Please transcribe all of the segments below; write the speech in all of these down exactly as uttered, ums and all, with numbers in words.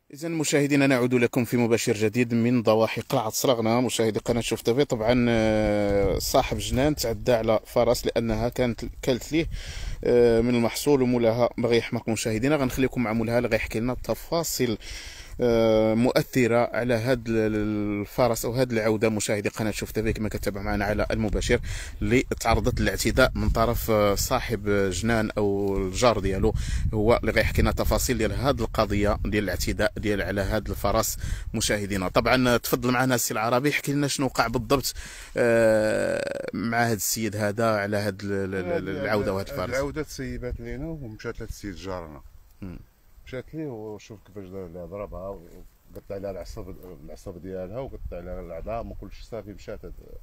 إذا مشاهدينا نعود لكم في مباشر جديد من ضواحي قلعة صرغنة. مشاهدي قناة شوف تيفي، طبعا آه، صاحب جنان تعدى على فرس لأنها كانت كلت ليه آه، من المحصول ومولاها بغى يحمق. مشاهدينا غنخليكم مع مولاها اللي غيحكي لنا تفاصيل آه، مؤثرة على هذا الفرس أو هذه العودة. مشاهدي قناة شوف تيفي كما كتابع معنا على المباشر، اللي تعرضت للاعتداء من طرف آه، صاحب جنان أو الجار ديالو، هو اللي غيحكي لنا تفاصيل ديال هذه القضية ديال الاعتداء ديال على هذا الفرس. مشاهدينا طبعا تفضل معنا السي العربي، يحكي لنا شنو وقع بالضبط آه، مع هذا السيد هذا على هذه العودة وهذا الفرس. العودة تسيبات لينا ومشات لهاد السيد جارنا، مشات ليه وشوف كيفاش دار لها، ضربها وقطع عليها العصب العصب ديالها وقطع عليها العظام وكلشي صافي. مشات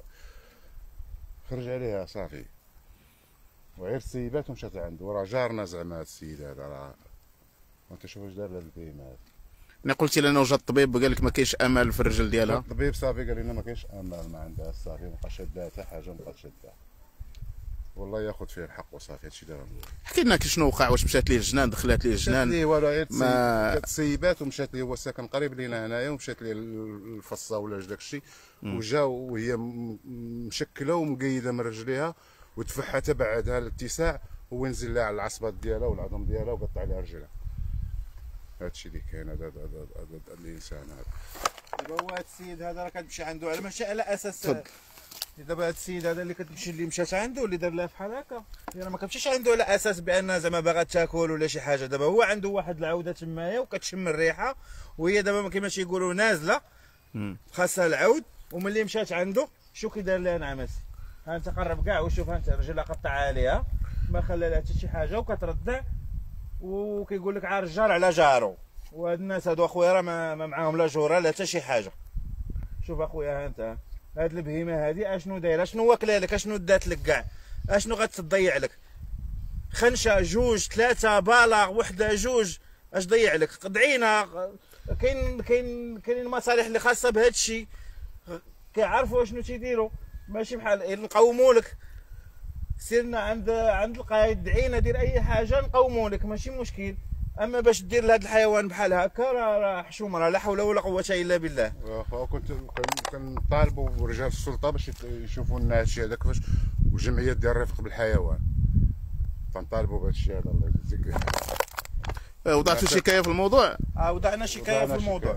خرج عليها صافي وغير السيبات ومشات عنده. وراه جارنا زعما هاد السيد هذا، راه وانت شوف واش دار لهاد البهيمه هذا. انا قلت لنا وجا الطبيب قال لك ما كاينش امل في الرجل ديالها. الطبيب صافي قال لنا ما كاينش امل، ما عندها صافي، ما بقاش شادها حتى حاجه، ما بقاش شادها. والله ياخذ فيه الحق وصافي. هادشي اللي غنقول. حكي لنا شنو وقع، واش مشات ليه الجنان، دخلات ليه الجنان؟ مشات ليه والو غير ما تسيبات ومشات ليه، هو ساكن قريب لينا هنايا، ومشات ليه الفصه ولا داك الشيء، وجا وهي مشكله ومقيده من رجليها ودفعها تبعدها الاتساع، هو نزل لها على العصبات ديالها والعظم ديالها وقطع عليها رجلها. هادشي اللي كاين. هذا هذا الانسان هذا. دابا هو هاد السيد هذا راه كتمشي عنده على ماشي على اساس. تفضل. دابا هاد السيد هذا اللي كتمشي اللي مشات عنده اللي دار لها بحال هكا، راه ما كتمشيش عنده على اساس بان زعما باغا تاكل ولا شي حاجه. دابا هو عنده واحد العوده تمايا وكتشم الريحه، وهي دابا كيما تيقولوا نازله خاصها العود. وملي مشات عنده شو كي دار لها نعمتي، ها انت قرب كاع وشوف، ها انت رجلها قطع عليها ما خلى لها حتى شي حاجه وكتردع، وكيقول لك عار الجار على جارو. وهاد الناس هادو اخويا راه ما, ما معاهم لا جوره لا حتى شي حاجه. شوف اخويا ها انت هاد البهيمه هادي اشنو دايره، شنو واكله لك، اشنو دات لك كاع، اشنو غتضيع لك؟ خنشه جوج ثلاثه بالاغ وحده جوج، اش ضيع لك؟ دعينا. كاين كاين كاينين المصالح اللي خاصه بهذا الشيء، كيعرفوا شنو تيديروا، ماشي بحال نقوموا لك. سيرنا عند عند القايد، دعينا دير اي حاجه نقوموا لك ماشي مشكل. اما باش دير لهذا الحيوان بحال هكا راه راه حشومه، راه لا حول ولا قوه الا بالله. كنت كنطالبوا رجال السلطه باش يشوفوا لنا هادشي هذا كيفاش، وجمعيه ديال الرفق بالحيوان كنطالبوا بهذا الشيء هذا. الله يجزيك. وضعتوا شكايه في الموضوع؟ اه وضعنا شكايه في الموضوع.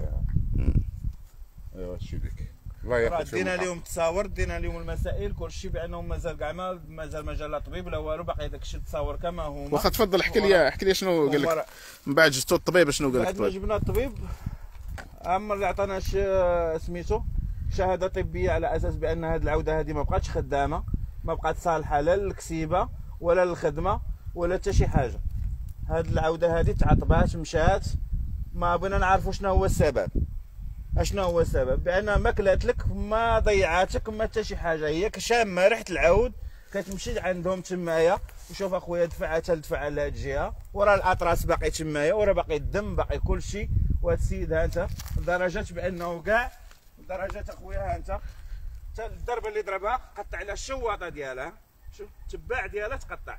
ايوا هادشي اللي كاين. الله ياخذ فيهم. دينا لهم تصاور، دينا لهم المسائل كلشي، بانهم مازال كاع ما مازال ما جا لا طبيب لا والو، باقي داك الشيء تصاور كما هما. واخا تفضل احكي لي احكي لي شنو قال لك من بعد جبتوا الطبيب، شنو قال لك الطبيب؟ بعد ما جبنا الطبيب اما اللي عطانا سميتو شهاده طبيه على اساس بان هذه العوده هذه ما بقاتش خدامه، ما بقات صالحه لا للكسيبه ولا للخدمه ولا حتى شي حاجه. هذه العوده هذه تعطبات مشات، ما بغينا نعرفوا شنو هو السبب. اشنو هو السبب؟ بان ما كلات لك ما ضيعاتك ما حتى شي حاجه، هي شامه ريحه العود كتمشي عندهم تمايا. وشوف اخويا دفعها حتى دفع على هاد الجهه، وراه الاطراس باقي تمايا، وراه باقي الدم باقي كل شيء. وهاد السيد ها انت لدرجه بانه كاع لدرجه اخويا ها انت حتى الضربه اللي ضربها قطع على الشواطه ديالها، شوف التباع ديالها تقطع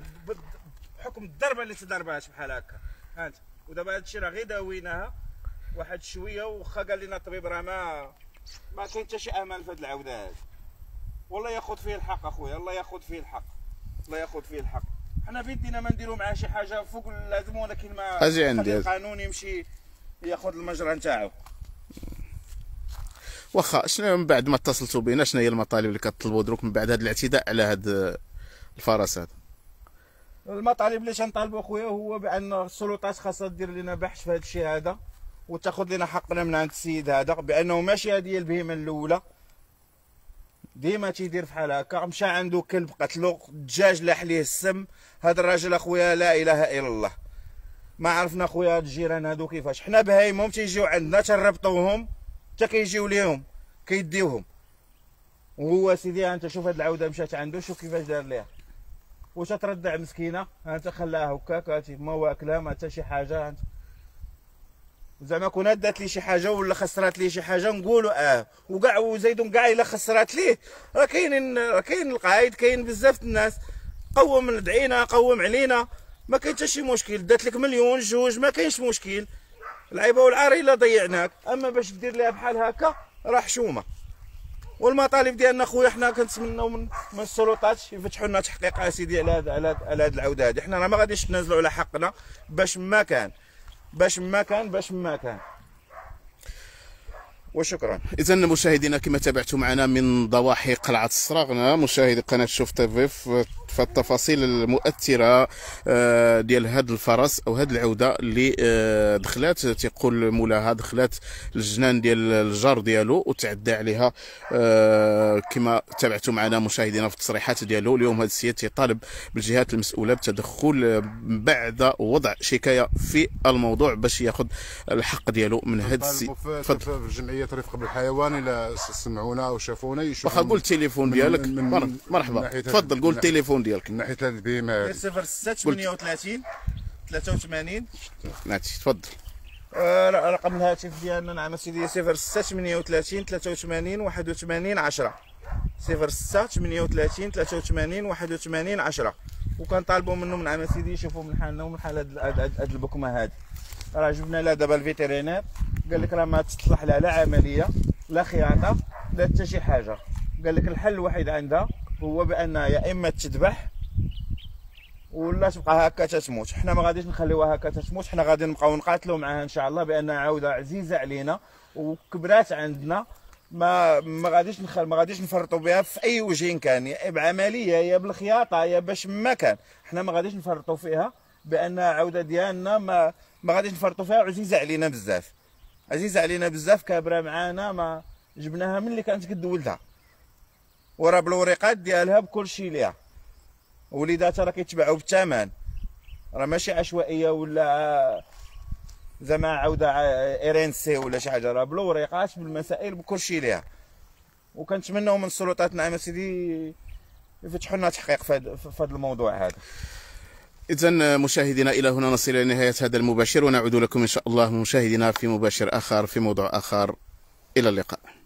بحكم الضربه اللي تضربات بحال هكا. ها انت ودابا هادشي راه غير داويناها واحد شويه، وخا قال لنا الطبيب راه ما ما كاين حتى شي امل في هاد العوده هادي. والله ياخذ فيه الحق اخويا، الله ياخذ فيه الحق، الله ياخذ فيه الحق. حنا بيدينا ما نديروا معاه شي حاجه فوق اللازم، ولكن ما اجي عندي القانون يمشي ياخذ المجرى نتاعو. واخا شنو من بعد ما اتصلتوا بينا، شنو هي المطالب اللي كتطلبوا دروك من بعد هذا الاعتداء على هذا الفرس هذا؟ المطالب اللي تنطالبوا اخويا هو بان السلطات خاصها دير لنا بحث في هذا الشيء هذا، وتاخذ لنا حقنا من عند السيد هذا، بانه ماشي هذه هي البهيمه الاولى، ديما تيدير بحال هكا. مشى عنده كلب قتلو، الدجاج لاح ليه السم. هذا الراجل اخويا لا اله الا الله. ما عرفنا اخويا هاد الجيران هادو كيفاش، حنا بهايمهم تيجيو عندنا تنربطوهم حتى كيجيو ليهم كيديوهم. وهو سيدي انت شوف هاد العوده مشات عنده، شوف كيفاش دار ليها وتتردع مسكينه. ها انت خلاها هكاك ما واكله ما حتى شي حاجه. انت زعما كون دات لي شي حاجه ولا خسرات لي شي حاجه نقولوا اه، وكاع وزيدون كاع الا خسرات ليه راه كاينين، راه كاين القايد، كاين بزاف الناس. قوم دعينا قوم علينا، ما كاين حتى شي مشكل. دات لك مليون جوج ما كاينش مشكل. العيبه والعار الا ضيعناك، اما باش دير لها بحال هكا راه حشومه. والمطالب ديالنا خويا حنا كنتمناو من من السلطات يفتحوا لنا تحقيق اسيدي على هاد على على هاد العوده هادي. حنا راه ما غاديش نتنازلوا على حقنا باش ما كان باش ما كان باش ما كان وشكرا. اذا مشاهدينا كما تابعتوا معنا من ضواحي قلعه الصراغنه مشاهدي قناه شوف تيفي في التفاصيل المؤثره ديال هذا الفرس او هذه العوده اللي دخلات تيقول مولاها دخلات الجنان ديال الجار ديالو وتعدى عليها كما تابعتوا معنا مشاهدينا في التصريحات ديالو. اليوم هذا السيد تيطالب بالجهات المسؤوله بالتدخل بعد وضع شكايه في الموضوع باش ياخذ الحق ديالو من هذا السيد. تفضل. جمعيه رفق بالحيوان الى سمعونا او شافونا يشوفوا. واخا قول التليفون ديالك. مرحبا تفضل قول التليفون ديالك. من ناحيه البيمه صفر ستة ثمانية وثلاثين ثلاثة وثمانين. ناتي تفضل. آه رقم الهاتف ديالنا نعم سيدي صفر ستة ثمانية وثلاثين ثلاثة وثمانين واحد وثمانين عشرة. صفر ستة ثمانية وثلاثين ثلاثة وثمانين واحد وثمانين عشرة. وكنطالبوا منهم نعم سيدي يشوفوا من حالنا ومن حال هاد البكمه هادي. راه جبنا لها دابا الفيترينير قال لك راه ما تصلح لها لا عمليه لا خياطه لا حتى شي حاجه. قال لك الحل الوحيد عندها هو بانها يا اما تذبح ولا تبقى هكا تتموت. حنا ما غاديش نخليوها هكا تتموت، حنا غادي نبقاو نقاتلوا معها ان شاء الله بانها عوده عزيزه علينا وكبرات عندنا. ما ما غاديش نخل ما غاديش نفرطوا بها في اي وجه كان، يا بعمليه يا بالخياطه يا باش ما كان. حنا ما غاديش نفرطوا فيها بانها عوده ديالنا، ما ما غاديش نفرطوا فيها وعزيزه علينا بزاف، عزيزه علينا بزاف كابره معانا. ما جبناها من اللي كانت قد ولدها وراه بالوريقات ديالها بكل شيء ليها. وليداتها راه كيتباعوا بالثمن، راه ماشي عشوائيه ولا زعما عوده ايرينسي ولا شي حاجه، راه بالوريقات بالمسائل بكل شيء ليها. وكنتمناو من السلطات نعم سيدي يفتحوا لنا تحقيق في هذا الموضوع هذا. إذن مشاهدينا إلى هنا نصل إلى نهاية هذا المباشر ونعود لكم إن شاء الله مشاهدينا في مباشر آخر في موضوع آخر. إلى اللقاء.